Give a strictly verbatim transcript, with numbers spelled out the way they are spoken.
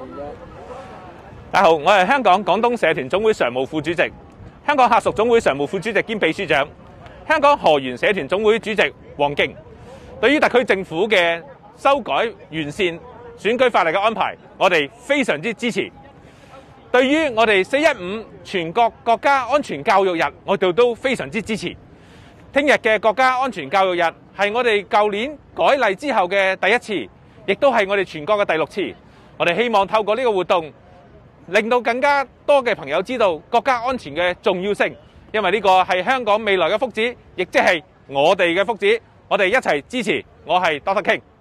大家好，我係香港廣東社團總會常務副主席、香港客屬總會常務副主席兼秘書長、香港河源社團總會主席黃敬。對於特區政府嘅修改完善選舉法例嘅安排，我哋非常之支持。對於我哋四一五全國國家安全教育日，我哋都非常之支持。聽日嘅國家安全教育日係我哋舊年改例之後嘅第一次，亦都係我哋全國嘅第六次。我哋希望透過呢個活動，令到更加多嘅朋友知道國家安全嘅重要性，因為呢個係香港未來嘅福祉，亦即係我哋嘅福祉。我哋一齊支持。我係 Doctor King。